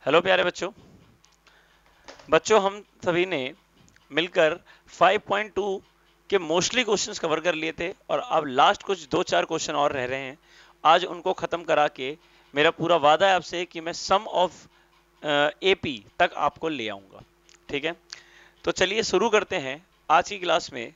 Hello प्यारे बच्चों। हम सभी ने मिलकर 5.2 के मोस्टली क्वेश्चंस कवर कर लिए थे और अब लास्ट कुछ 2-4 क्वेश्चन और रह रहे हैं। आज उनको खत्म करा के मेरा पूरा वादा है आपसे कि मैं सम ऑफ एपी तक आपको ले आऊंगा। ठीक है, तो चलिए शुरू करते हैं आज की क्लास में।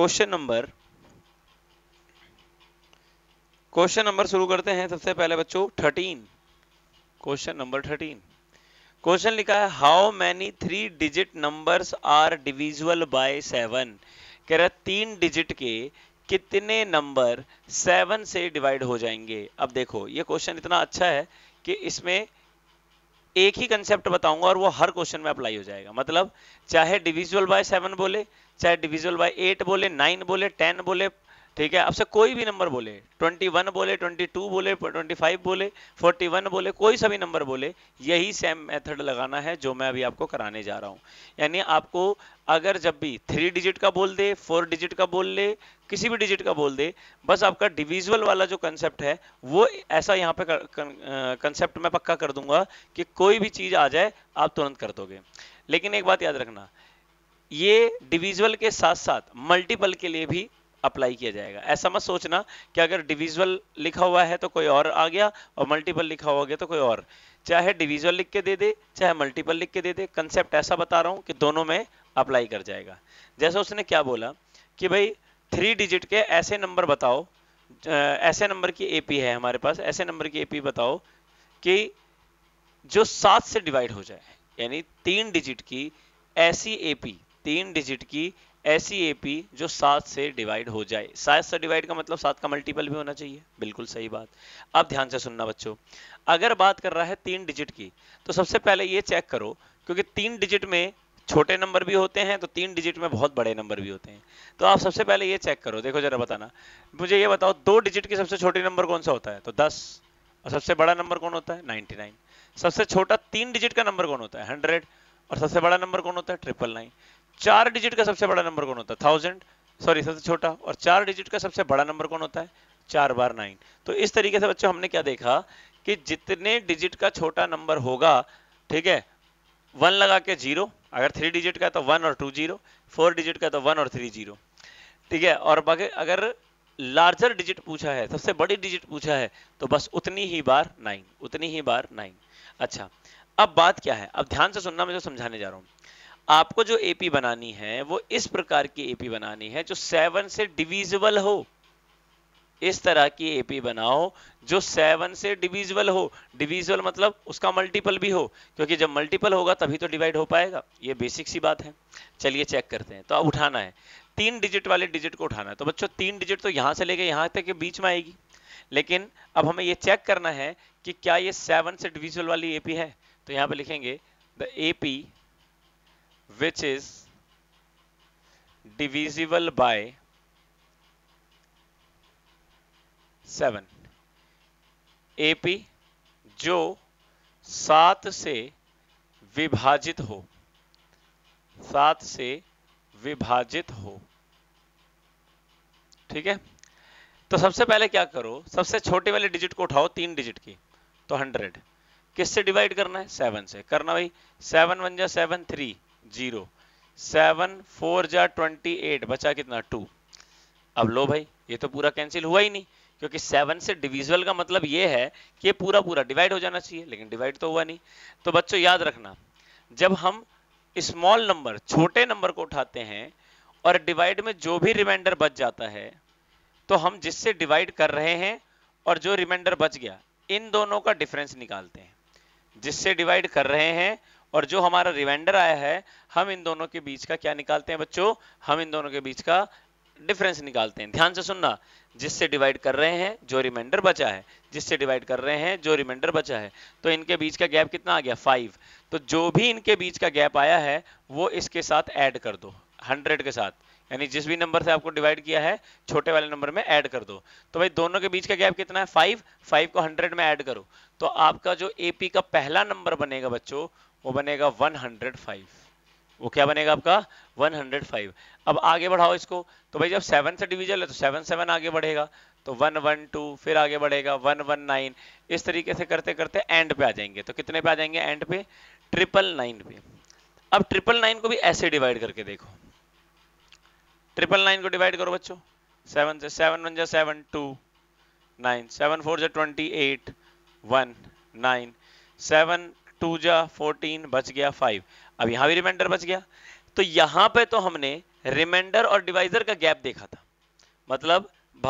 क्वेश्चन नंबर शुरू करते हैं। सबसे पहले बच्चों 13, क्वेश्चन नंबर 13। क्वेश्चन लिखा है how many 3 digit numbers are divisible by 7। कह रहा है 3 डिजिट के कितने नंबर 7 से डिवाइड हो जाएंगे। अब देखो ये क्वेश्चन इतना अच्छा है कि इसमें एक ही कंसेप्ट बताऊंगा और वो हर क्वेश्चन में अप्लाई हो जाएगा। मतलब चाहे डिविजिबल बाय 7 बोले, चाहे डिविजिबल बाय 8 बोले, 9 बोले, 10 बोले, ठीक है, अब से कोई भी नंबर बोले, 21 बोले, 22 बोले, 25 बोले, 41 बोले, कोई सा भी नंबर बोले, यही सेम मेथड लगाना है जो मैं अभी आपको कराने जा रहा हूं। यानी आपको अगर जब भी 3 डिजिट का बोल दे, 4 डिजिट का बोल ले, किसी भी डिजिट का बोल दे, बस आपका डिविजिबल वाला जो कंसेप्ट है वो ऐसा यहाँ पे कंसेप्ट मैं पक्का कर दूंगा कि कोई भी चीज आ जाए आप तुरंत कर दोगे। लेकिन एक बात याद रखना, ये डिविजिबल के साथ साथ मल्टीपल के लिए भी अप्लाई किया जाएगा। ऐसा मत सोचना कि अगर डिविजिबल लिखा हुआ है तो कोई और आ गया और मल्टीपल लिखा हुआ गया तो कोई और। चाहे डिविजिबल लिख के दे दे, चाहे मल्टीपल लिख के दे दे, कंसेप्ट ऐसा बता रहा हूं कि दोनों में अप्लाई कर जाएगा। जैसे उसने क्या बोला कि भाई 3 डिजिट के ऐसे नंबर बताओ, ऐसे नंबर की एपी है हमारे पास, ऐसे नंबर की एपी बताओ कि जो 7 से डिवाइड हो जाए। यानी 3 डिजिट की ऐसी एपी, 3 डिजिट की ऐसी एपी जो 7 से डिवाइड हो जाए। 7 से डिवाइड का मतलब 7 का मल्टीपल भी होना चाहिए। बिल्कुल सही बात। अब ध्यान से सुनना बच्चों, अगर बात कर रहा है 3 डिजिट की तो सबसे पहले ये चेक करो, क्योंकि 3 डिजिट में छोटे नंबर भी होते हैं तो 3 डिजिट में बहुत बड़े नंबर भी होते हैं। तो आप सबसे पहले ये चेक करो, देखो जरा बताना मुझे, ये बताओ 2 डिजिट की सबसे छोटी नंबर कौन सा होता है? तो 10। और सबसे बड़ा नंबर कौन होता है? 99। सबसे छोटा 3 डिजिट का नंबर कौन होता है? 100। और सबसे बड़ा नंबर कौन होता है? 999। 4 डिजिट का सबसे बड़ा नंबर कौन होता है? 1000। सॉरी, सबसे छोटा। और 4 डिजिट का सबसे बड़ा नंबर कौन होता है? 4 बार 9। तो इस तरीके से बच्चों हमने क्या देखा कि जितने डिजिट का छोटा नंबर होगा, ठीक है, 1 लगा के 0, अगर 3 डिजिट का तो 1 और 2 0, 4 डिजिट का तो 1 और 3 0, ठीक है। और बाकी अगर लार्जर डिजिट पूछा है, सबसे बड़ी डिजिट पूछा है, तो बस उतनी ही बार 9, उतनी ही बार 9। अच्छा, अब बात क्या है? अब ध्यान से सुनना, मैं जो समझाने जा रहा हूं। आपको जो एपी बनानी है वो इस प्रकार की एपी बनानी है जो 7 से डिविजिबल हो। इस तरह की एपी बनाओ जो 7 से डिविजिबल हो। डिविजिबल मतलब उसका मल्टीपल भी हो, क्योंकि जब मल्टीपल होगा तभी तो डिवाइड हो पाएगा। ये बेसिक सी बात है। चलिए चेक करते हैं। तो अब उठाना है 3 डिजिट वाले डिजिट को उठाना है। तो बच्चों 3 डिजिट तो यहां से लेके यहां तक के बीच में आएगी, लेकिन अब हमें ये चेक करना है कि क्या ये 7 से डिविजिबल वाली एपी है। तो यहां पे लिखेंगे the AP which is divisible by 7। AP जो 7 से विभाजित हो, 7 से विभाजित हो, ठीक है। तो सबसे पहले क्या करो, सबसे छोटे वाले डिजिट को उठाओ, 3 डिजिट की, तो 100। किससे डिवाइड करना है? 7 से करना भाई। 7 1 जा 7, 3 0, 7 4 जा 28, बचा कितना? 2। अब लो भाई, ये तो पूरा कैंसिल हुआ ही नहीं, क्योंकि 7 से डिविजिबल का मतलब ये है कि ये पूरा पूरा डिवाइड हो जाना चाहिए, लेकिन डिवाइड तो हुआ नहीं। तो बच्चों याद रखना, जब हम स्मॉल नंबर, छोटे नंबर को उठाते हैं और डिवाइड में जो भी रिमाइंडर बच जाता है, तो हम जिससे डिवाइड कर रहे हैं और जो रिमाइंडर बच गया, इन दोनों का डिफरेंस निकालते हैं। जिससे डिवाइड कर रहे हैं और जो हमारा रिमाइंडर आया है, हम इन दोनों के बीच का क्या निकालते हैं बच्चों? हम इन दोनों के बीच का डिफरेंस निकालते हैं। ध्यान से सुनना, जिससे डिवाइड कर रहे हैं, जो रिमाइंडर बचा है, जिससे डिवाइड कर रहे हैं, जो रिमाइंडर बचा है, तो इनके बीच का गैप कितना आ गया? 5। तो जो भी इनके बीच का गैप आया है वो इसके साथ ऐड कर दो, 100 के साथ। यानी जिस भी नंबर से आपको डिवाइड किया है, छोटे वाले नंबर में ऐड कर दो। तो भाई दोनों के बीच का गैप कितना है? 5। 5 को 100 में ऐड करो, तो आपका जो एपी का पहला नंबर बनेगा बच्चों, वो बनेगा 105। वो क्या बनेगा आपका 105। अब आगे बढ़ाओ इसको, तो भाई जब 7 से डिविजल है तो 7 7 आगे बढ़ेगा, तो 112 फिर आगे बढ़ेगा 119, इस तरीके से करते करते एंड पे आ जाएंगे। तो कितने पे आ जाएंगे एंड पे? 999 पे। अब 999 को भी ऐसे डिवाइड करके देखो, 999 को डिवाइड करो बच्चों, 7 से, 7 1 जा 7 2 9, 7 4 जा 28 1 9, 7 2 जा 14 बच गया 5। अब यहां भी रिमाइंडर बच गया। तो यहां पे तो हमने रिमाइंडर और डिवाइजर का गैप देखा था, मतलब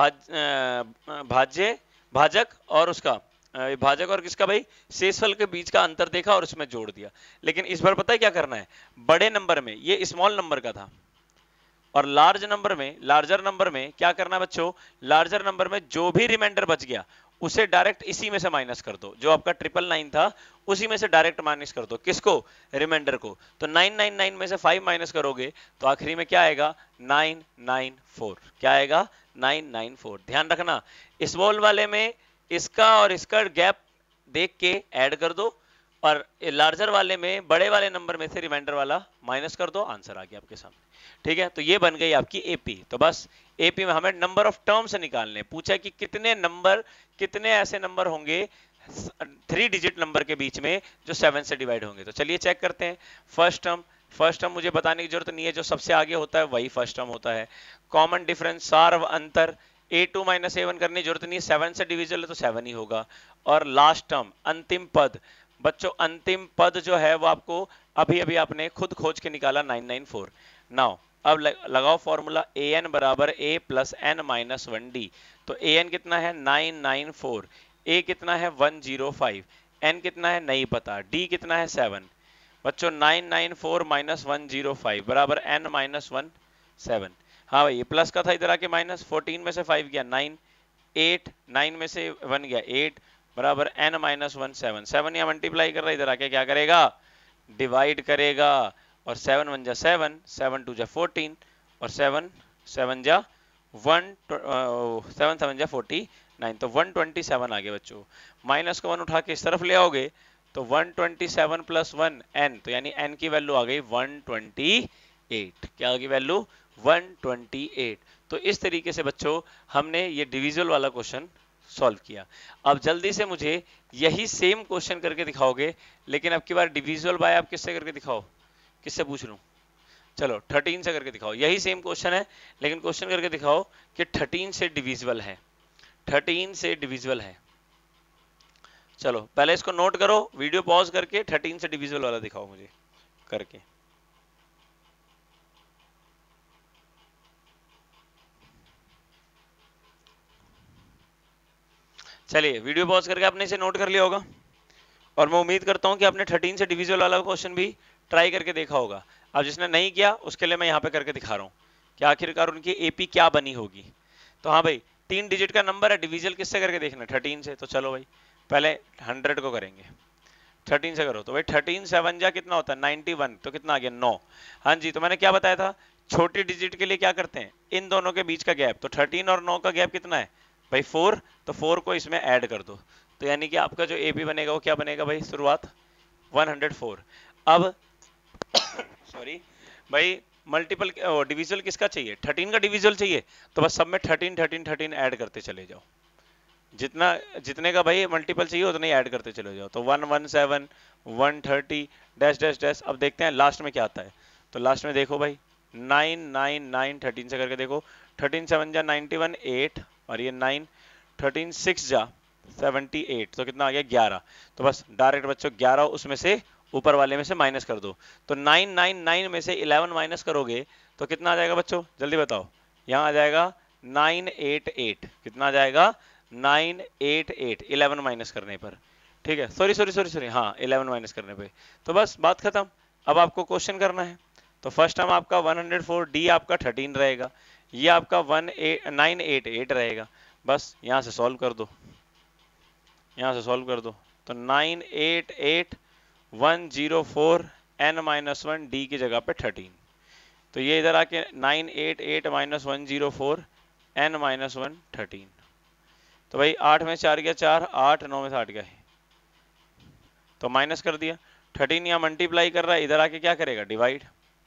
भाज्य भाजक और उसका भाजक और किसका भाई शेषफल के बीच का अंतर देखा और उसमें जोड़ दिया। लेकिन इस बार पता है क्या करना है, बड़े नंबर में, ये स्मॉल नंबर का था, और लार्जर नंबर में क्या करना है बच्चों, लार्जर नंबर में जो भी रिमाइंडर बच गया उसे डायरेक्ट इसी में से माइनस कर दो, जो आपका 999 था उसी में से डायरेक्ट माइनस कर दो। किसको? रिमाइंडर को। तो 999 में से 5 माइनस करोगे तो आखिरी में क्या आएगा? 994। क्या आएगा? 994। ध्यान रखना, स्मॉल वाले में इसका और इसका गैप देख के ऐड कर दो, और लार्जर वाले में बड़े वाले नंबर में से रिमाइंडर वाला माइनस कर दो, आंसर आ गया आपके सामने। ठीक है, तो ये बन गई आपकी एपी। तो बस एपी में हमें नंबर ऑफ टर्म्स निकालने, पूछा कि कितने ऐसे नंबर होंगे 3 डिजिट नंबर के बीच में जो 7 से डिवाइड होंगे। तो चलिए चेक करते हैं। फर्स्ट टर्म मुझे बताने की जरूरत नहीं है, जो सबसे आगे होता है वही फर्स्ट टर्म होता है। कॉमन डिफरेंस, सार अंतर, a2 माइनस a1 करने की जरूरत नहीं है, 7 से डिविजल है तो 7 ही होगा। और लास्ट टर्म अंतिम पद, बच्चों अंतिम पद जो है वो आपको अभी अभी आपने खुद खोज के निकाला 994। नाउ अब लगाओ फॉर्मूला, ए एन बराबर A plus N minus 1d। तो ए एन कितना है 994, ए कितना है 105, एन कितना है नहीं पता, डी कितना है 7। बच्चों 994 माइनस 105 बराबर एन माइनस 17। हाँ भाई, ये प्लस का था, इधर आके माइनस, 14 में से 5 गया 9, 8 9 में से 1 गया 8 बराबर एन माइनस 17। 7 यहाँ मल्टीप्लाई कर रहा है, इधर आके क्या करेगा? डिवाइड करेगा। और 7 1 जा 7, 7 2 जा 14, और 7 7 जा 1 7 7 जा 49, तो 127 आ गया बच्चों। माइनस को 1 उठा के इस तरफ ले आओगे तो 127 प्लस 1 एन, तो यानी एन की वैल्यू आ गई 128। क्या होगी वैल्यू? 128। तो इस तरीके से बच्चों हमने ये डिविजल वाला क्वेश्चन सॉल्व किया। अब जल्दी से मुझे यही सेम क्वेश्चन करके दिखाओगे, लेकिन अब की बार डिविजल बाय आप किससे करके दिखाओ? किससे पूछ लूं? चलो 13 से करके दिखाओ। यही सेम क्वेश्चन है, लेकिन क्वेश्चन करके दिखाओ कि 13 से डिविजिबल है, 13 से डिविजिबल है। चलो पहले इसको नोट करो, वीडियो पॉज करके 13 से डिविजिबल वाला दिखाओ मुझे करके। चलिए वीडियो पॉज करके आपने इसे नोट कर लिया होगा, और मैं उम्मीद करता हूं कि आपने 13 से डिविजिबल वाला क्वेश्चन भी ट्राई करके देखा होगा। अब जिसने नहीं किया उसके लिए मैं यहाँ पे करके दिखा रहा हूँ कि आखिरकार उनकी एपी क्या बनी होगी। तो हाँ भाई, 3 डिजिट का नंबर है, डिविजल किससे करके देखना? 13 से। तो चलो भाई पहले 100 को करेंगे, 13 से करो। तो भाई 13 7 जा कितना होता है 91, तो कितना आ गया 9। हाँ जी, तो मैंने क्या बताया था, छोटी डिजिट के लिए क्या करते हैं, इन दोनों के बीच का गैप, तो 13 और 9 का गैप कितना है भाई 4, तो 4 को इसमें ऐड कर दो, तो यानी कि आपका जो एपी बनेगा वो क्या बनेगा भाई, शुरुआत 104। अब सॉरी भाई, मल्टीपल डिविजल किसका चाहिए? 13 का डिविजल चाहिए, तो बस सब में 13 13 13 ऐड करते चले जाओ, जितने का भाई मल्टीपल चाहिए उतने ही ऐड करते चले जाओ। तो 117 130 डैश डैश डैश। अब देखते हैं लास्ट में क्या आता है। तो लास्ट में देखो भाई 999 13 से करके देखो, 13 7 जा 91 8, और ये 9 13 6 जा 78, तो कितना आ गया 11। तो बस डायरेक्ट बच्चों 11 उसमें से ऊपर वाले में से माइनस कर दो। तो 999 में से 11 माइनस करोगे तो कितना आ जाएगा बच्चों, जल्दी बताओ? यहाँ आ जाएगा 988। कितना आ जाएगा? 988, 11 माइनस करने पर। ठीक है, सॉरी सॉरी सॉरी सॉरी, हाँ 11 माइनस करने पे। तो बस बात खत्म। अब आपको क्वेश्चन करना है। तो फर्स्ट टर्म आपका 104, डी आपका 13 रहेगा, ये आपका 988 रहेगा। बस यहाँ से सॉल्व कर दो, यहाँ से सॉल्व कर दो। तो 988 104 n माइनस 1 डी की जगह पे 13, तो ये इधर आके 988 माइनस 104 n माइनस 1 13। तो भाई 8 में 4 गया 4, 8 9 में से 8 गया, तो माइनस कर दिया। 13 यहाँ मल्टीप्लाई कर रहा है, इधर आके क्या करेगा डिवाइड,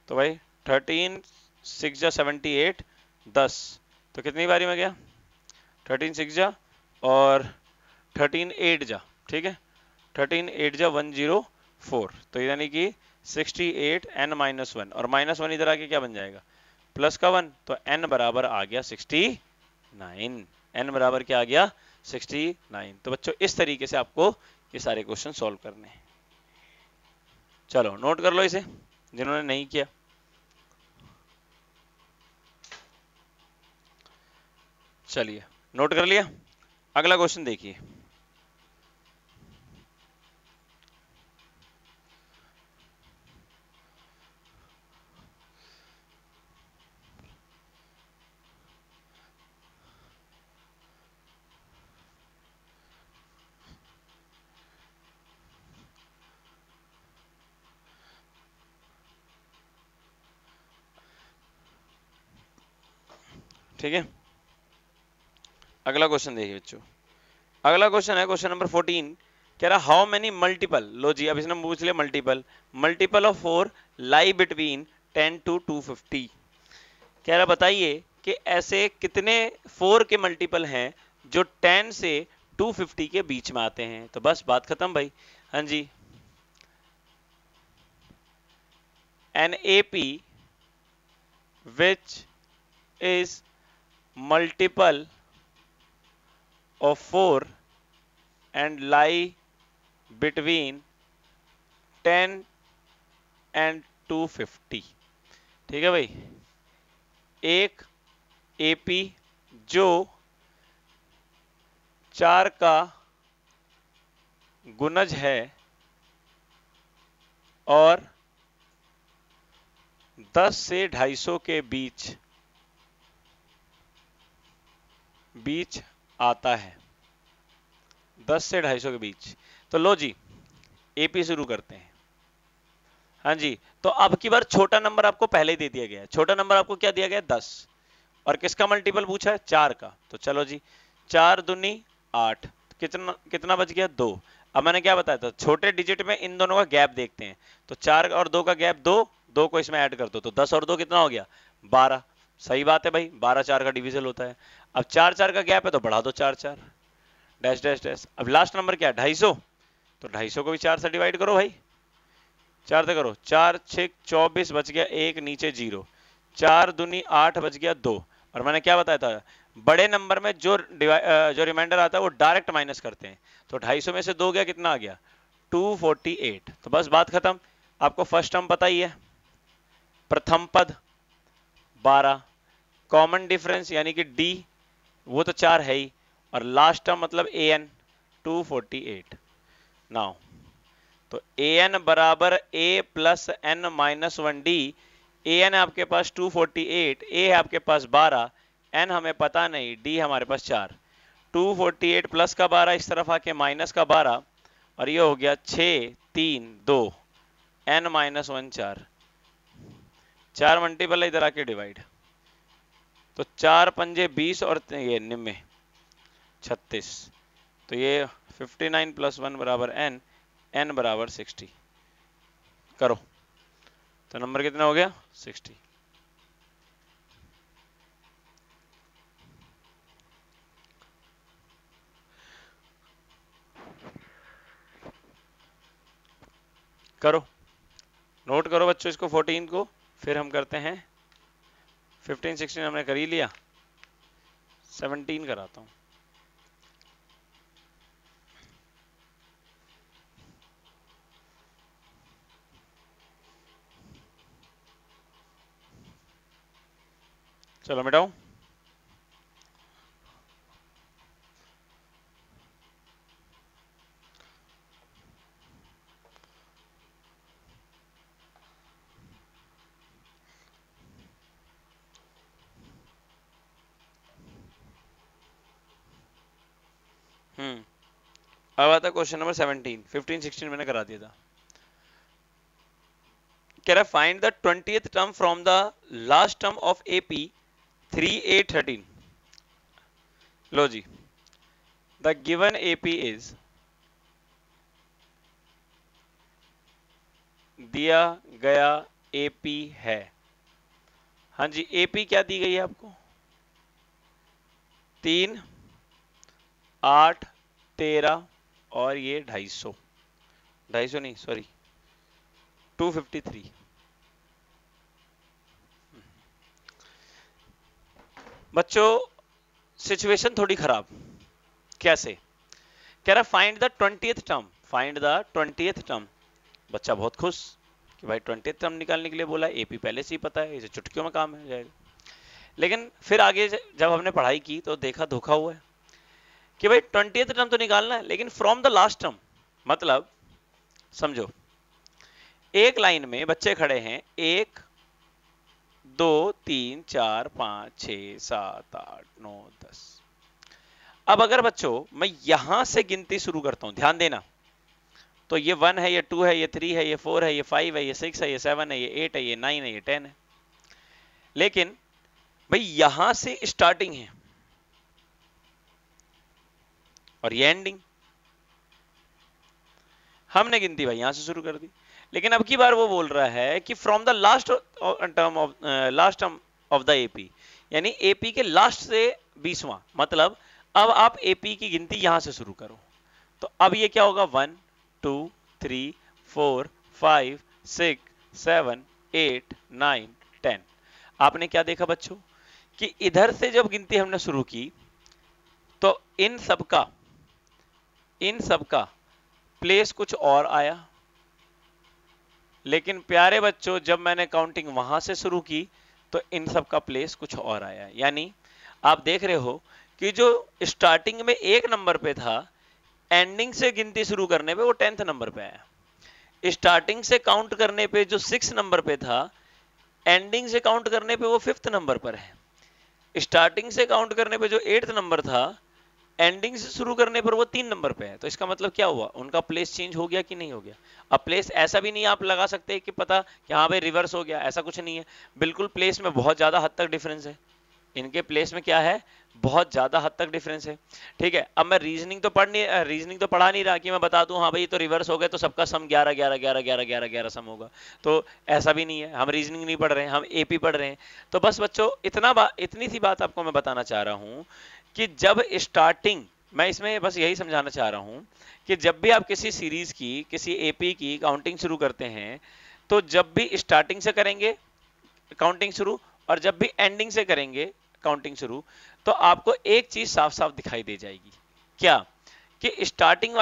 तो भाई 13 6 जा 78 10, तो कितनी बारी में गया 13 6 जा और 13 8 जा, ठीक है 13 8 जा 104, तो यानी कि 68 n माइनस वन, और माइनस वन इधर आके क्या बन जाएगा प्लस का वन, तो n बराबर आ गया 69, n बराबर क्या आ गया 69। तो बच्चों इस तरीके से आपको ये सारे क्वेश्चन सॉल्व करने हैं। चलो नोट कर लो इसे जिन्होंने नहीं किया। चलिए नोट कर लिया, अगला क्वेश्चन देखिए। ठीक है, अगला क्वेश्चन देखिए बच्चों। अगला क्वेश्चन है क्वेश्चन नंबर 14, कह रहा हाउ मेनी मल्टीपल, लो जी अब इसने पूछ लिया multiple, multiple of 4 lie between 10 to 250। कह रहा बताइए कि ऐसे कितने 4 के मल्टीपल हैं जो 10 से 250 के बीच में आते हैं। तो बस बात खत्म भाई। हाँ जी, an A P which is multiple of 4 and lie between 10 and 250। ठीक है भाई, एक एपी जो 4 का गुणज है और 10 से 250 के बीच आता है, 10 से 250 के बीच। तो लो जी एपी शुरू करते हैं। हाँ जी, तो अब की बार छोटा नंबर आपको पहले ही दे दिया गया है। छोटा नंबर आपको क्या दिया गया है 10, और किसका मल्टीपल पूछा है 4 का। तो चलो जी 4 दूनी 8, कितना कितना बच गया 2। अब मैंने क्या बताया था छोटे डिजिट में इन दोनों का गैप देखते हैं, तो 4 और 2 का गैप 2, 2 को इसमें ऐड कर दो तो 10 और 2 कितना हो गया 12। सही बात है भाई, 12 4 का डिविजन होता है। अब 4 4 का गैप है तो बढ़ा दो 4 4 डैश डैश डैश। अब लास्ट नंबर क्या है 250, तो 250 को भी 4 से डिवाइड करो भाई, 4 से करो, 4 6 24 बच गया 1 नीचे 0, 4 दूनी 8 बच गया 2। और मैंने क्या बताया था बड़े नंबर में जो रिमाइंडर आता है वो डायरेक्ट माइनस करते हैं, तो 250 में से 2 गया कितना आ गया 248। तो बस बात खत्म। आपको फर्स्ट टर्म पता ही है, प्रथम पद 12, कॉमन डिफरेंस यानी कि डी वो तो 4 है ही, और लास्ट टर्म मतलब ए एन 248। नाउ तो ए एन बराबर A plus N minus one D. A N है आपके पास 248, ए है आपके पास 12, एन हमें पता नहीं, डी हमारे पास 4। 248 प्लस का 12 इस तरफ आके माइनस का 12, और ये हो गया 6 3 2, एन माइनस वन 4, 4 मल्टीपल इधर आके डिवाइड, तो 4 पंजे 20 और ये निम्मे 36, तो ये 59 प्लस 1 बराबर एन, एन बराबर 60 करो, तो नंबर कितना हो गया 60। करो नोट करो बच्चों इसको 14 को, फिर हम करते हैं 15 16 हमने कर ही लिया, 17 कराता हूं। चलो मिटाओ, अब आता क्वेश्चन नंबर 17। 15 16 मैंने करा दिया था। कह रहा find the 20th term from the last term of AP 3 8 13। लो जी द गिवन एपी इज, दिया गया एपी है। हाँ जी, एपी क्या दी गई है आपको? 3, 8, 13 और ये 250, 250 नहीं सॉरी 253। बच्चों सिचुएशन थोड़ी खराब। कैसे? कह रहा find the 20th term, find the 20th term. बच्चा बहुत खुश कि भाई 20th टर्म निकालने के लिए बोला, एपी पहले से ही पता है, इसे चुटकियों में काम है जाएगा। लेकिन फिर आगे जब हमने पढ़ाई की तो देखा धोखा हुआ है कि भाई 20th टर्म तो निकालना है, लेकिन फ्रॉम द लास्ट टर्म। मतलब समझो, एक लाइन में बच्चे खड़े हैं, 1 2 3 4 5 6 7 8 9 10। अब अगर बच्चों मैं यहां से गिनती शुरू करता हूं, ध्यान देना, तो ये 1 है, ये 2 है, ये 3 है, ये 4 है, ये 5 है, ये 6 है, ये 7 है, ये 8 है, ये 9 है, ये 10 है। लेकिन भाई यहां से स्टार्टिंग है और ये एंडिंग। हमने गिनती भाई यहां से शुरू कर दी, लेकिन अब की बार वो बोल रहा है कि from the last term of the AP, यानी एपी के लास्ट से 20वां। मतलब अब आप एपी की गिनती यहां से शुरू करो, तो अब ये क्या होगा? 1 2 3 4 5 6 7 8 9 10। आपने क्या देखा बच्चों कि इधर से जब गिनती हमने शुरू की तो इन सबका प्लेस कुछ और आया, लेकिन प्यारे बच्चों जब मैंने काउंटिंग वहां से शुरू की तो इन सब का प्लेस कुछ और आया। यानी आप देख रहे हो कि जो स्टार्टिंग में 1 नंबर पे था, एंडिंग से गिनती शुरू करने पे वो 10th नंबर पे आया। स्टार्टिंग से काउंट करने पे जो 6 नंबर पे था, एंडिंग से काउंट करने पे वो 5th नंबर पर है। स्टार्टिंग से काउंट करने पे जो 8th नंबर था, एंडिंग से शुरू करने पर वो 3 नंबर पे है। तो इसका मतलब क्या हुआ? उनका प्लेस चेंज हो गया कि नहीं हो गया? अब प्लेस ऐसा भी नहीं आप लगा सकते कि पता कि हाँ भाई रिवर्स हो गया, ऐसा कुछ नहीं है। बिल्कुल प्लेस में बहुत ज्यादा हद तक डिफरेंस है, इनके प्लेस में क्या है, बहुत ज्यादा हद तक डिफरेंस है। ठीक है, अब मैं रीजनिंग तो पढ़ा नहीं रहा कि मैं बता दूं हाँ भाई तो रिवर्स हो गया तो सबका सम 11 11 11 11 11 11 सम होगा, तो ऐसा भी नहीं है। हम रीजनिंग नहीं पढ़ रहे हैं, हम एपी पढ़ रहे हैं। तो बस बच्चों इतनी सी बात आपको मैं बताना चाह रहा हूं कि जब स्टार्टिंग, मैं इसमें बस यही समझाना चाह रहा हूं कि जब भी आप किसी सीरीज की, किसी एपी की काउंटिंग शुरू करते हैं, तो जब भी स्टार्टिंग से करेंगे काउंटिंग शुरू और जब भी एंडिंग से करेंगे काउंटिंग शुरू, तो आपको एक चीज साफ साफ दिखाई दे जाएगी। क्या? कि स्टार्टिंग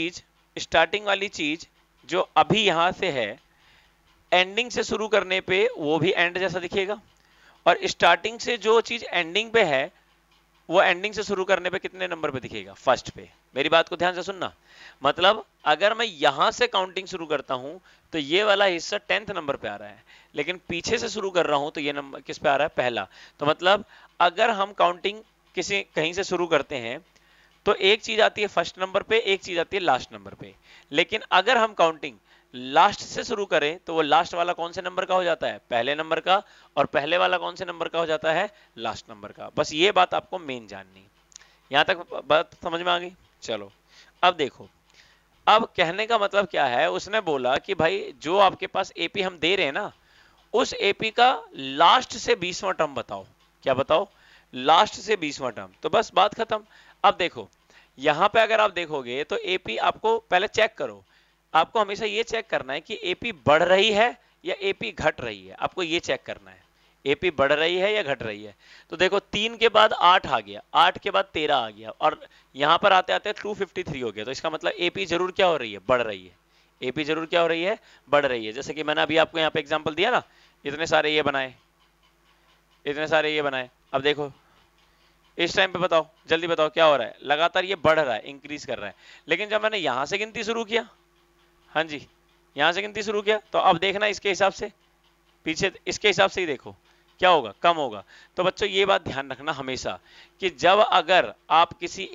वाली चीज जो अभी यहां से है, एंडिंग से शुरू करने पे वो भी एंड जैसा दिखेगा, और स्टार्टिंग से जो चीज एंडिंग पे है वो एंडिंग से शुरू करने पे कितने नंबर पे दिखेगा? फर्स्ट पे। मेरी बात को ध्यान से सुनना। मतलब अगर मैं यहां से काउंटिंग शुरू करता हूं तो ये वाला हिस्सा 10th नंबर पे आ रहा है, लेकिन पीछे से शुरू कर रहा हूं तो ये नंबर किस पे आ रहा है? पहला। तो मतलब अगर हम काउंटिंग कहीं से शुरू करते हैं तो एक चीज आती है फर्स्ट नंबर पे, एक चीज आती है लास्ट नंबर पे। लेकिन अगर हम काउंटिंग लास्ट से शुरू करें तो वो लास्ट वाला कौन से नंबर का हो जाता है? पहले नंबर का। और पहले वाला कौन से नंबर का हो जाता है? लास्ट नंबर का। बस ये बात आपको मेन जाननी। यहां तक बात समझ में आ गई? चलो अब देखो, अब कहने का मतलब क्या है, उसने बोला कि भाई जो आपके पास एपी हम दे रहे हैं ना, उस एपी का लास्ट से 20वां टर्म बताओ। क्या बताओ? लास्ट से 20वां टर्म। तो बस बात खत्म। अब देखो यहां पे अगर आप देखोगे तो एपी आपको पहले चेक करो, आपको हमेशा ये चेक करना है कि एपी बढ़ रही है या एपी घट रही है। आपको ये चेक करना है एपी बढ़ रही है या घट रही है। तो देखो 3 के बाद 8 आ गया, 8 के बाद 13 आ गया, और यहां पर आते आते 253 हो गया। तो इसका मतलब एपी जरूर क्या हो रही है? बढ़ रही है। एपी जरूर क्या हो रही है? बढ़ रही है। जैसे कि मैंने अभी आपको यहाँ पे एग्जाम्पल दिया ना, इतने सारे ये बनाए, इतने सारे ये बनाए। अब देखो इस टाइम पे बताओ, जल्दी बताओ क्या हो रहा है? लगातार ये बढ़ रहा है, इंक्रीज कर रहा है। लेकिन जब मैंने यहां से गिनती शुरू किया, हाँ जी यहां से गिनती शुरू किया, तो अब देखना इसके हिसाब से, पीछे इसके हिसाब से ही देखो क्या होगा? कम होगा। तो बच्चों ये बात ध्यान रखना हमेशा कि जब अगर आप किसी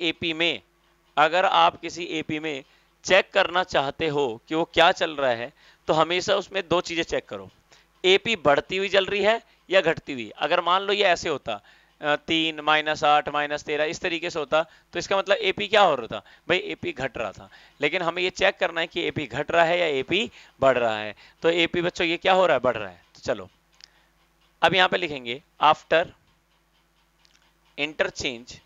एपी में चेक करना चाहते हो कि वो क्या चल रहा है, तो हमेशा उसमें 2 चीजें चेक करो, एपी बढ़ती हुई चल रही है या घटती हुई। अगर मान लो ये ऐसे होता 3 -8 -13 इस तरीके से होता, तो इसका मतलब एपी क्या हो रहा था? भाई एपी घट रहा था। लेकिन हमें ये चेक करना है कि एपी घट रहा है या एपी बढ़ रहा है। तो एपी बच्चों ये क्या हो रहा है? बढ़ रहा है। तो चलो अब यहां पे लिखेंगे after interchange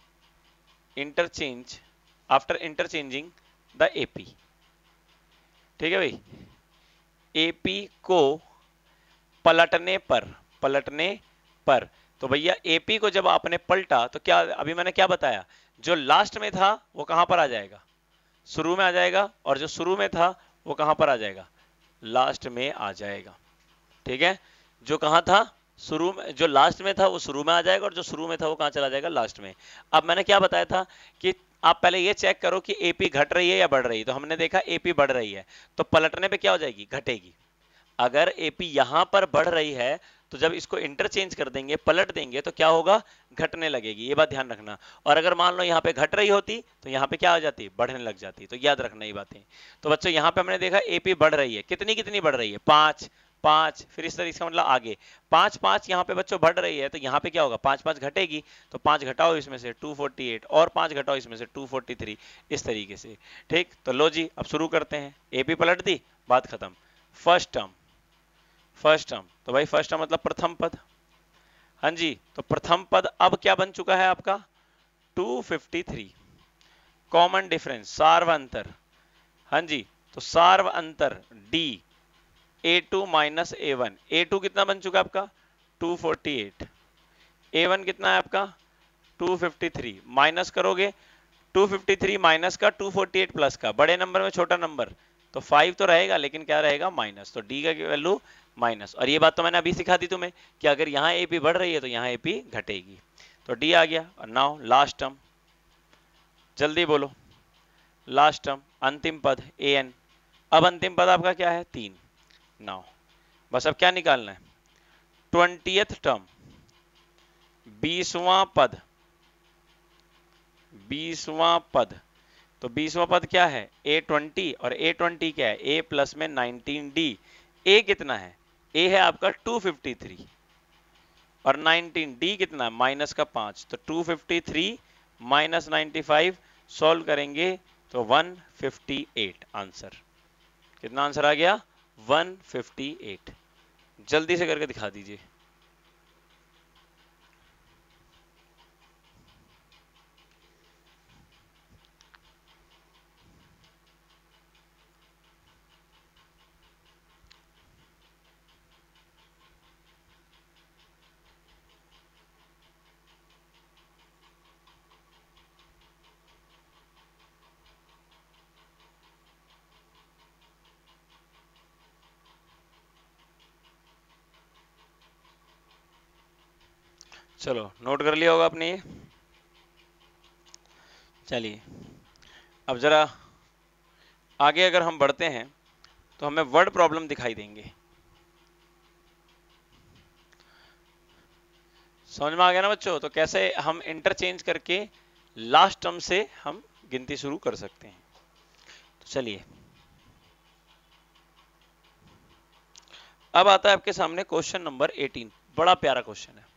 after interchanging the AP. ठीक है भाई, एपी को पलटने पर तो भैया एपी को जब आपने पलटा तो क्या, अभी मैंने क्या बताया, जो लास्ट में था वो कहां पर आ जाएगा, शुरू में आ जाएगा, और जो शुरू में था वो कहां पर आ जाएगा, लास्ट में आ जाएगा। ठीक है, जो कहां था शुरू में, जो लास्ट में था वो शुरू में आ जाएगा, और जो शुरू में था वो कहां चला जाएगा, लास्ट में। अब मैंने क्या बताया था कि आप पहले ये चेक करो कि एपी घट रही है या बढ़ रही है, तो हमने देखा एपी बढ़ रही है, तो पलटने पे क्या हो जाएगी, घटेगी। अगर एपी यहां पर बढ़ रही है तो जब इसको इंटरचेंज कर देंगे, पलट देंगे, तो क्या होगा, घटने लगेगी, ये बात ध्यान रखना। और अगर मान लो यहाँ पे घट रही होती तो यहाँ पे क्या हो जाती, बढ़ने लग जाती, तो याद रखना ये बातें। तो बच्चों यहाँ पे हमने देखा एपी बढ़ रही है, कितनी कितनी बढ़ रही है, 5 5, फिर इस तरीके से मतलब आगे 5 5 यहाँ पे बच्चों बढ़ रही है, तो यहाँ पे क्या होगा, 5 5 घटेगी, तो 5 घटाओ इसमें से 248, और 5 घटाओ इसमें से 243, इस तरीके से। ठीक, तो लो जी अब शुरू करते हैं, एपी पलट दी, बात खत्म। फर्स्ट टर्म तो भाई फर्स्ट टर्म मतलब प्रथम पद। हाँ जी, तो प्रथम पद अब क्या बन चुका है आपका, 253। कॉमन डिफरेंस, सार्व अंतर। हाँ जी, तो सार्व अंतर D, A2 minus A1, A2 कितना बन चुका है आपका, 248, A1 कितना है आपका, 253, माइनस करोगे 253 माइनस का 248 प्लस का, बड़े नंबर में छोटा नंबर, तो 5 तो रहेगा, लेकिन क्या रहेगा, माइनस, तो डी का वैल्यू माइनस। और ये बात तो मैंने अभी सिखा दी तुम्हें कि अगर यहाँ एपी बढ़ रही है तो यहाँ एपी घटेगी, तो डी आ गया। और नाउ लास्ट टर्म, जल्दी बोलो, लास्ट टर्म अंतिम पद an। अब अंतिम पद आपका क्या है, 3। नाउ बस अब क्या निकालना है, 20th टर्म, 20वां पद, 20वां पद, तो 20वां पद क्या है, A20, और A20 क्या है, A प्लस में 19D। A कितना है, A है आपका 253, और 19D कितना है, माइनस का 5, तो 253 माइनस 95 सॉल्व करेंगे तो 158 आंसर। कितना आंसर आ गया, 158। जल्दी से करके दिखा दीजिए। चलो नोट कर लिया होगा आपने ये। चलिए अब जरा आगे अगर हम बढ़ते हैं तो हमें वर्ड प्रॉब्लम दिखाई देंगे। समझ में आ गया ना बच्चों, तो कैसे हम इंटरचेंज करके लास्ट टर्म से हम गिनती शुरू कर सकते हैं। तो चलिए अब आता है आपके सामने क्वेश्चन नंबर 18, बड़ा प्यारा क्वेश्चन है।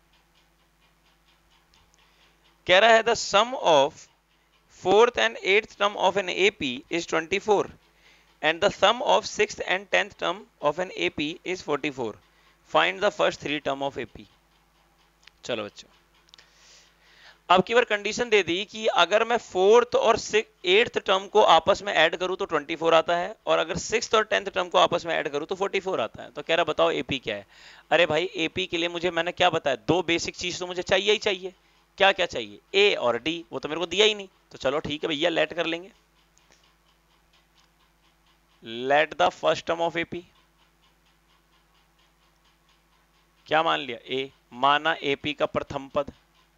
कह रहा है the sum of 4th and 8th term of an AP is 24 and the sum of 6th and 10th term of an AP is 44. Find the first 3 term of AP. चलो बच्चों, अब की बार कंडीशन दे दी कि अगर मैं 4th और 8th term को आपस में ऐड करूं तो 24 आता है, और अगर 6th और 10th टर्म को आपस में ऐड करूं तो 44 आता है। तो कह रहा बताओ AP क्या है। अरे भाई AP के लिए मुझे, मैंने क्या बताया, दो बेसिक चीज तो मुझे चाहिए ही चाहिए। क्या क्या चाहिए, A और D, वो तो मेरे को दिया ही नहीं। तो चलो ठीक है भैया, लेट कर लेंगे, let the first term of AP। क्या मान लिया, A, माना AP का प्रथम पद,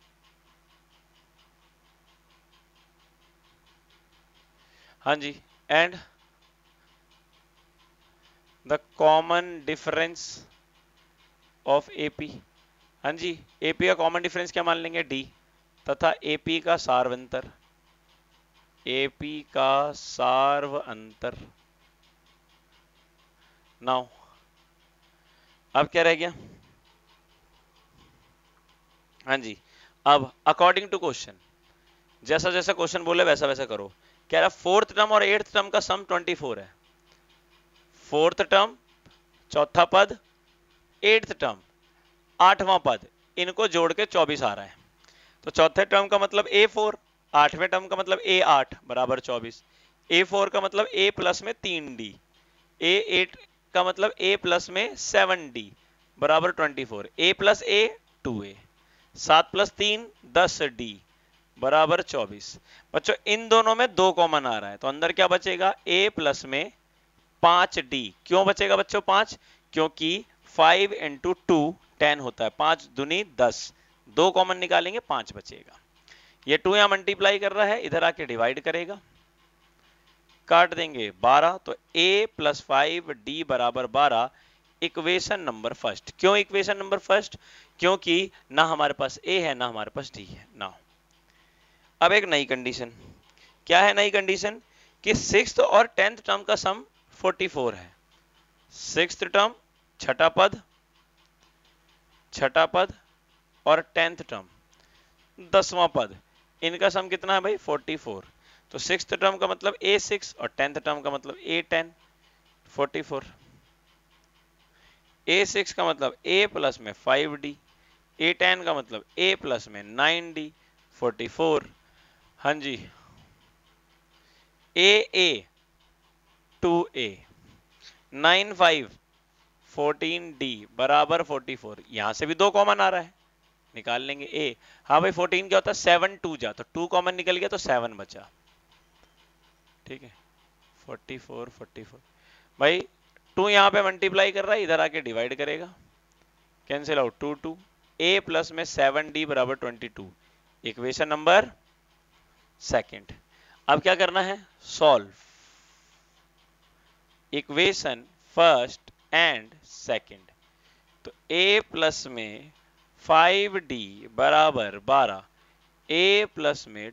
हाँ जी, and the common difference of AP, हाँ जी, AP का कॉमन डिफरेंस क्या मान लेंगे, D, तथा AP का सार्व अंतर, AP का सार्व अंतर। नाउ अब क्या रह गया, हाँ जी, अब अकॉर्डिंग टू क्वेश्चन, जैसा जैसा क्वेश्चन बोले वैसा वैसा करो। कह रहा 4th टर्म और 8th टर्म का सम 24 है। 4th टर्म चौथा पद 8th टर्म, 8वां पद, इनको जोड़ के 24 आ रहा है। तो चौथे टर्म का मतलब A4, 8वें टर्म का मतलब A8 बराबर 24, A4 का मतलब A प्लस में 3D, A8 का मतलब A प्लस में 7D बराबर 24, A plus A 2A, 7 plus 3 10D बराबर 24। बच्चों इन दोनों में 2 कॉमन आ रहा है, तो अंदर क्या बचेगा, A प्लस में 5D। क्यों बचेगा बच्चों 5? क्योंकि 5 इंटू 2 10 होता है, 5 दूनी 10, 2 कॉमन निकालेंगे 5 बचेगा। ये 2 यहां मल्टीप्लाई कर रहा है, इधर आके डिवाइड करेगा, काट देंगे 12, तो A प्लस 5D बराबर 12, इक्वेशन नंबर फर्स्ट। क्यों इक्वेशन नंबर फर्स्ट? क्योंकि ना हमारे पास A है ना हमारे पास D है ना। अब एक नई कंडीशन, क्या है नई कंडीशन? कि 6th और 10th टर्म का सम 44 है। 6th टर्म छठा पद और 10th टर्म 10वां पद, इनका सम कितना है भाई 44। तो 6th टर्म का मतलब A6 और 10th टर्म का मतलब A10, 44। A6 का मतलब A प्लस में 5D, A10 का मतलब A प्लस में 9D, 44। हाँ जी, AA 2A 9 5 14D बराबर 44। यहां से भी 2 कॉमन आ रहा है, निकाल लेंगे A। हाँ भाई 14 क्या होता है 7 2 जा, तो 2 कॉमन निकल गया तो 7 बचा। ठीक है, 44 44 भाई 2 यहां पे मल्टीप्लाई कर रहा है, इधर आके डिवाइड करेगा, कैंसिल आउट 2 2, A प्लस में 7D बराबर 22, इक्वेशन नंबर सेकंड। अब क्या करना है, solve equation first and second. तो A प्लस में 5D बराबर 12, A प्लस में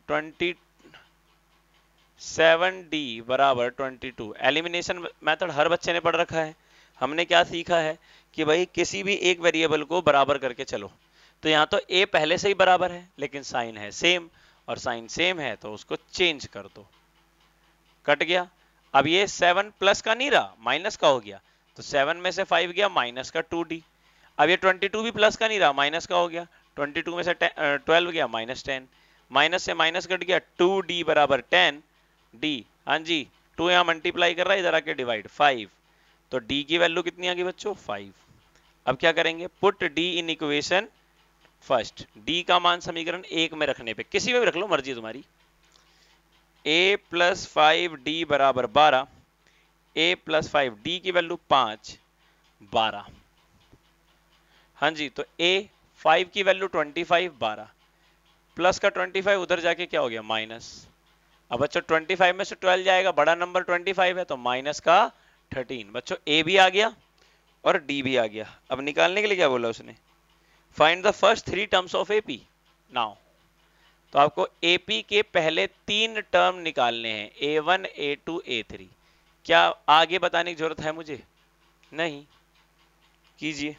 27D बराबर 22। एलिमिनेशन मेथड हर बच्चे ने पढ़ रखा है। हमने क्या सीखा है कि भाई किसी भी एक वेरिएबल को बराबर करके चलो। तो यहाँ तो A पहले से ही बराबर है लेकिन साइन है सेम, और साइन सेम है तो उसको चेंज कर दो, कट गया। अब ये 7 प्लस का नहीं रहा, माइनस का हो गया, तो 7 में से 5 गया माइनस का 2D। अब ये 22 भी प्लस का नहीं रहा, माइनस का हो गया, 22 में से 12 गया माइनस 10, माइनस से माइनस कट गया, 2D बराबर 10D। हाँ जी, 2 यहाँ मल्टीप्लाई कर रहा है, इधर आके डिवाइड 5, तो D की वैल्यू कितनी आ गई बच्चों 5। अब क्या करेंगे, put D in equation first. D का मान समीकरण 1 में रखने पे, किसी में भी रख लो मर्जी तुम्हारी, A प्लस 5D बराबर 12, A प्लस 5D की वैल्यू 5 12। हाँ जी, तो A 5 की वैल्यू 25 12, प्लस का 25 उधर जाके क्या हो गया माइनस। अब बच्चों 25 में से 12 जाएगा, बड़ा नंबर 25 है तो माइनस का 13। बच्चों A भी आ गया और D भी आ गया। अब निकालने के लिए क्या बोला उसने, find the first 3 terms of AP now. तो आपको AP के पहले 3 टर्म निकालने हैं, A1 A2 A3। क्या आगे बताने की जरूरत है मुझे? नहीं, कीजिए,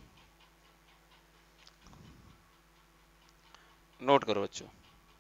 नोट करो बच्चों।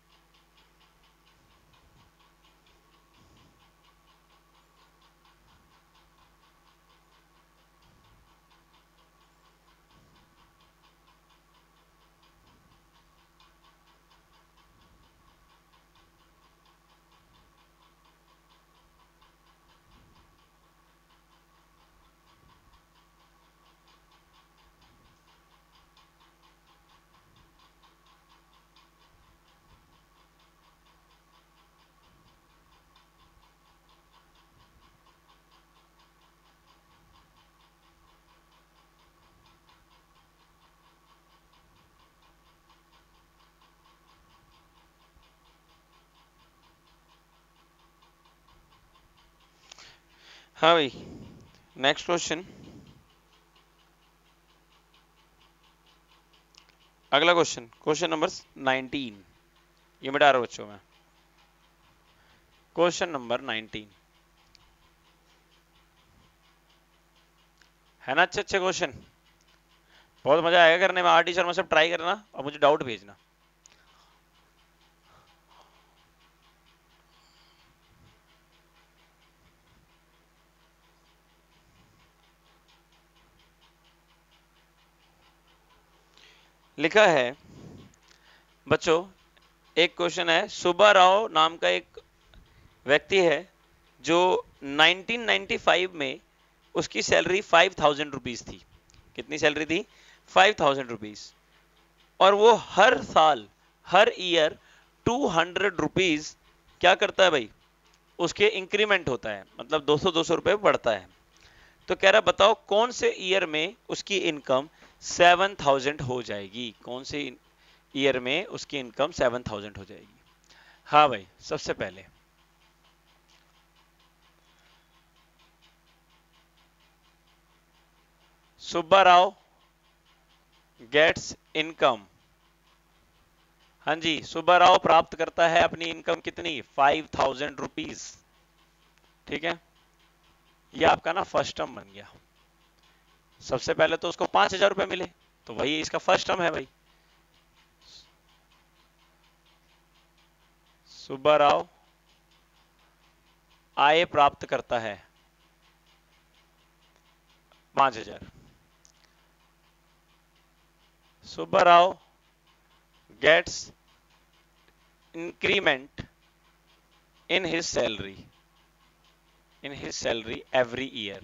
हाँ भाई, नेक्स्ट क्वेश्चन, अगला क्वेश्चन, क्वेश्चन नंबर 19, ये मिटा रहा हूं बच्चों में। क्वेश्चन नंबर 19 है ना, अच्छे अच्छे क्वेश्चन, बहुत मजा आएगा करने में। आरटी शर्मा सब ट्राई करना और मुझे डाउट भेजना। लिखा है बच्चों, एक क्वेश्चन है, सुब्बा राव नाम का एक व्यक्ति है जो 1995 में उसकी सैलरी 5000 रुपीज थी। कितनी सैलरी थी? 5000 रुपीज। और वो हर साल, हर ईयर 200 रुपीज क्या करता है भाई, उसके इंक्रीमेंट होता है, मतलब 200 रुपए बढ़ता है। तो कह रहा बताओ कौन से ईयर में उसकी इनकम 7000 हो जाएगी, कौन से ईयर में उसकी इनकम 7000 हो जाएगी। हाँ भाई, सबसे पहले सुब्बा राव गेट्स इनकम, हाँ जी, सुब्बा राव प्राप्त करता है अपनी इनकम कितनी? 5000 रुपीज। ठीक है, ये आपका ना फर्स्ट टर्म बन गया। सबसे पहले तो उसको 5000 रुपए मिले, तो वही इसका फर्स्ट टर्म है भाई। सुब्बा राव आय प्राप्त करता है 5000। Subba Rao gets increment in his salary every year,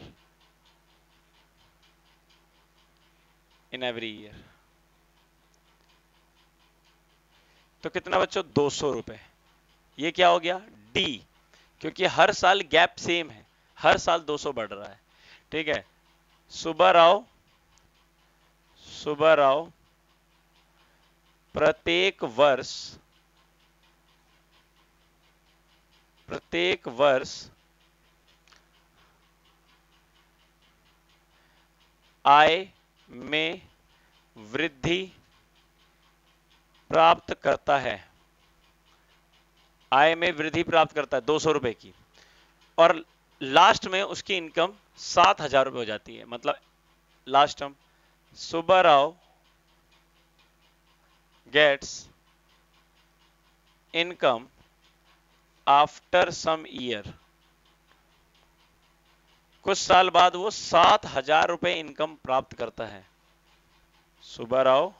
in every year। तो कितना बच्चों? 200 रुपए। ये क्या हो गया? डी, क्योंकि हर साल गैप सेम है, हर साल 200 बढ़ रहा है। ठीक है, सुब्बा राव प्रत्येक वर्ष आय में वृद्धि प्राप्त करता है, आय में वृद्धि प्राप्त करता है 200 रुपए की, और लास्ट में उसकी इनकम 7000 रुपए हो जाती है। मतलब last term, Subba Rao gets income after some year, कुछ साल बाद वो 7000 रुपए इनकम प्राप्त करता है। सुब्बा राव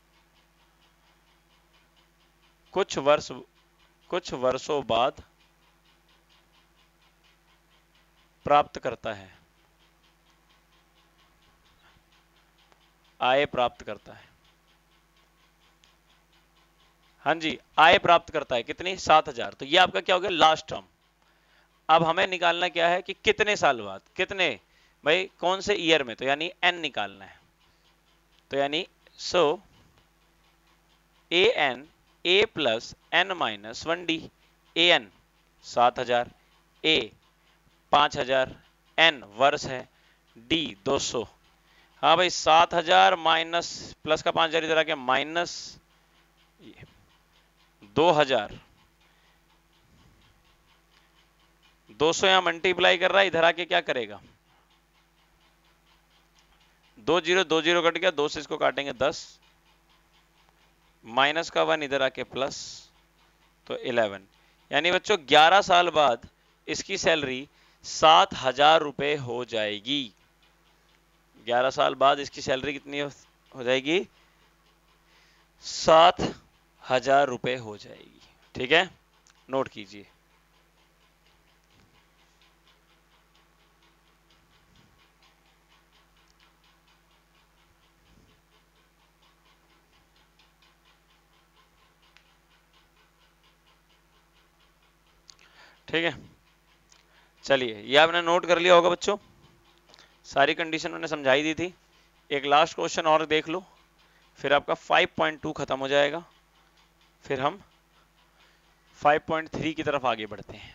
कुछ वर्षों बाद प्राप्त करता है, आय प्राप्त करता है। हाँ जी, आय प्राप्त करता है कितनी? 7000। तो ये आपका क्या हो गया? Last term. अब हमें निकालना क्या है कि कितने साल बाद, कितने भाई, कौन से ईयर में, तो यानी एन निकालना है। तो यानी so A N, A plus N minus 1D, A N 7000, A 5000, N वर्ष है, डी 200। हाँ भाई, 7000 माइनस प्लस का 5000 इधर आके माइनस 2000, 200 यहां मल्टीप्लाई कर रहा है, इधर आके क्या करेगा? 2 0 कट गया, 2 से इसको काटेंगे 10, माइनस का 1 इधर आके प्लस, तो 11। यानी बच्चों 11 साल बाद इसकी सैलरी 7000 रुपए हो जाएगी। 11 साल बाद इसकी सैलरी कितनी हो जाएगी? 7000 रुपए हो जाएगी। ठीक है, नोट कीजिए। ठीक है, चलिए, ये आपने नोट कर लिया होगा बच्चों, सारी कंडीशन मैंने समझाई दी थी। एक लास्ट क्वेश्चन और देख लो, फिर आपका 5.2 खत्म हो जाएगा, फिर हम 5.3 की तरफ आगे बढ़ते हैं।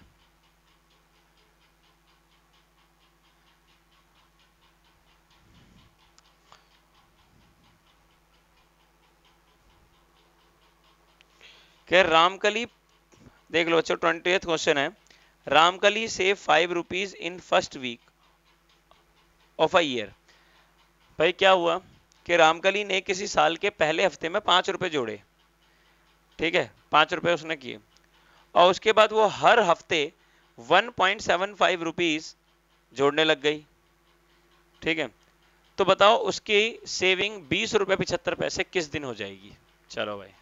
रामकली, देख लो बच्चों, 20th क्वेश्चन है, Ramkali save 5 rupees in first week of a year. भाई क्या हुआ कि रामकली ने किसी साल के पहले हफ्ते में 5 रुपए जोड़े। ठीक है, 5 रुपए उसने किए, और उसके बाद वो हर हफ्ते 1.75 रुपीज जोड़ने लग गई। ठीक है, तो बताओ उसकी सेविंग 20 रुपए 75 पैसे किस दिन हो जाएगी। चलो भाई,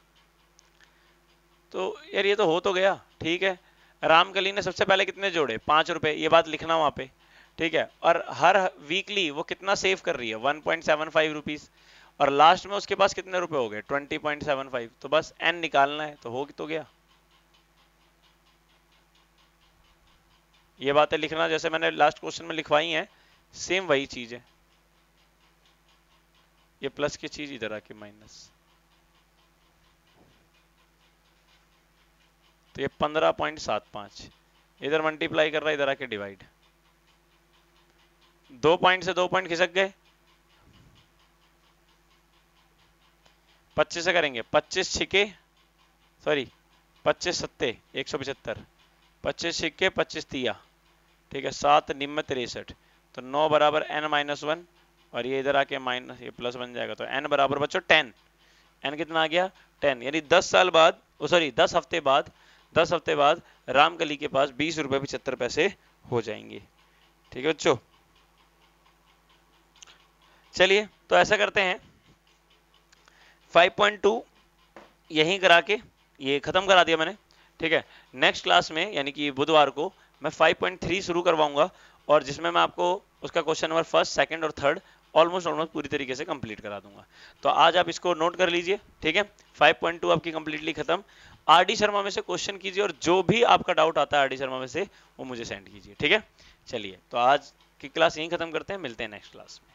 तो यार ये तो हो तो गया, ठीक है। रामकली ने सबसे पहले कितने जोड़े, 5 रुपए, ये बात लिखना वहां पे, ठीक है। और हर वीकली वो कितना सेव कर रही है, 1.75 रुपीज, और लास्ट में उसके पास कितने रुपए हो गए, 20.75। तो बस एन निकालना है, तो हो तो गया। ये बातें लिखना जैसे मैंने लास्ट क्वेश्चन में लिखवाई हैं, सेम वही चीज है। ये प्लस की चीज इधर आके माइनस, तो ये 15.75 इधर मल्टीप्लाई कर रहा है, इधर आके डिवाइड, 2 पॉइंट से 2 पॉइंट खिसक गए, 25 से करेंगे, 25 छिके, सॉरी 25 सत्ते 175, 25 छिके 25 तिया, ठीक है, 7 निम्न 63, तो 9 बराबर n-1, और ये इधर आके माइनस, ये प्लस बन जाएगा, तो n बराबर बच्चों 10, n कितना आ गया 10, यानी 10 साल बाद, सॉरी 10 हफ्ते बाद, 10 हफ्ते बाद रामकली के पास 20 रुपए 75 पैसे हो जाएंगे, ठीक है बच्चों। चलिए तो ऐसा करते हैं, 5.2 यहीं करा के ये खत्म करा दिया मैंने, ठीक है। नेक्स्ट क्लास में यानी कि बुधवार को मैं 5.3 शुरू करवाऊंगा, और जिसमें मैं आपको उसका क्वेश्चन नंबर फर्स्ट, सेकंड और थर्ड ऑलमोस्ट पूरी तरीके से कंप्लीट करा दूंगा। तो आज आप इसको नोट कर लीजिए, ठीक है। 5.2 आपकी कंप्लीटली खत्म। आरडी शर्मा में से क्वेश्चन कीजिए, और जो भी आपका डाउट आता है आरडी शर्मा में से वो मुझे सेंड कीजिए, ठीक है। चलिए तो आज की क्लास यहीं खत्म करते हैं, मिलते हैं नेक्स्ट क्लास में।